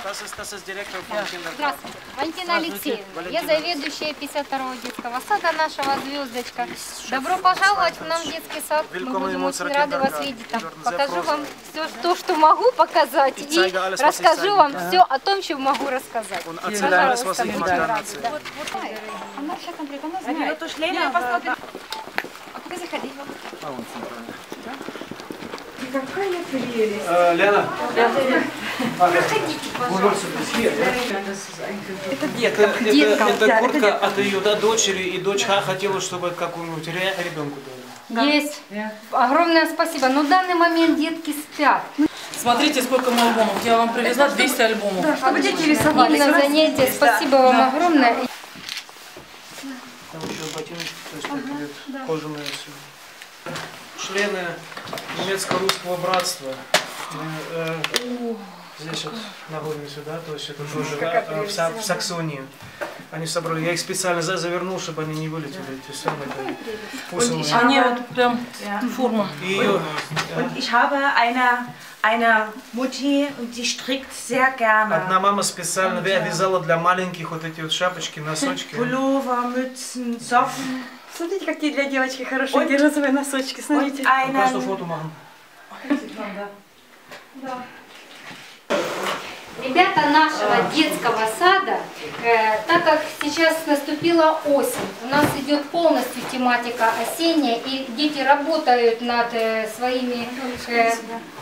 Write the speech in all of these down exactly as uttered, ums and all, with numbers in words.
Здравствуйте, Валентина Алексеевна. Я заведующая пятьдесят второго детского сада нашего «Звездочка». Добро пожаловать в нам детский сад. Мы будем очень рады вас видеть там. Покажу вам все то, что могу показать, и расскажу вам все о том, что могу рассказать. Пожалуйста, будем рады. Она сейчас конкретно, она знает. Вот уж Лена посмотрит. А пока заходи. Какая прелесть! Äh, Lena. Проходите, пожалуйста. Это детка. Это, это, это куртка от ее да, дочери, и дочь хотела, чтобы какому-нибудь ребенку дали. Есть. Огромное спасибо. Но в данный момент детки спят. Смотрите, сколько мы альбомов. Я вам привезла двести альбомов. Да, чтобы дети рисовали. На занятие. Спасибо вам да. огромное. Там еще ботиночки, то есть ага, это да. Кожаные все. Члены немецко-русского братства. Мы, э, здесь вот находимся, да, то есть это тоже э, в, в Саксонии. Они собрали, я их специально завернул, чтобы они не вылетели, эти самые вкусные. Они вот прям форма. Und ich habe eine, eine Mutti und die strickt sehr gerne. Одна мама специально вязала для маленьких вот эти вот шапочки, носочки. Pullover, Mützen, Socken. Смотрите, какие для девочки хорошие розовые носочки. Смотрите. Покажу фото, мам. Ребята нашего детского сада, э, так как сейчас наступила осень, у нас идет полностью тематика осенняя, и дети работают над э, своими... Э,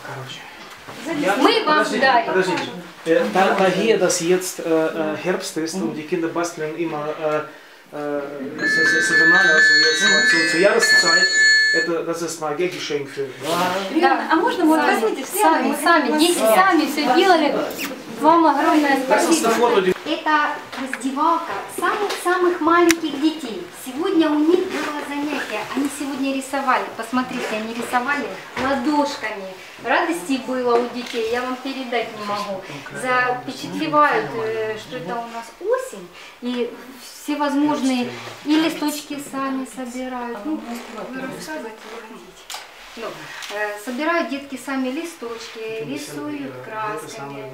мы вам дарим. Подождите. Da, da hier das jetzt äh, Herbst ist und die Kinder basteln immer äh, saisonal, also jetzt mal zu, zur Jahreszeit, это, das ist mal Geschenk für. Да. А можно вот возьмите сами, сами, дети сами все делали. Вам огромное спасибо. Это раздевалка самых-самых маленьких детей. Сегодня у них было занятие, они сегодня рисовали. Посмотрите, они рисовали ладошками. Радости было у детей, я вам передать не могу. Запечатлевают, что это у нас осень, и всевозможные и листочки сами собирают. Ну, ну, э, собирают детки сами листочки, рисуют красками.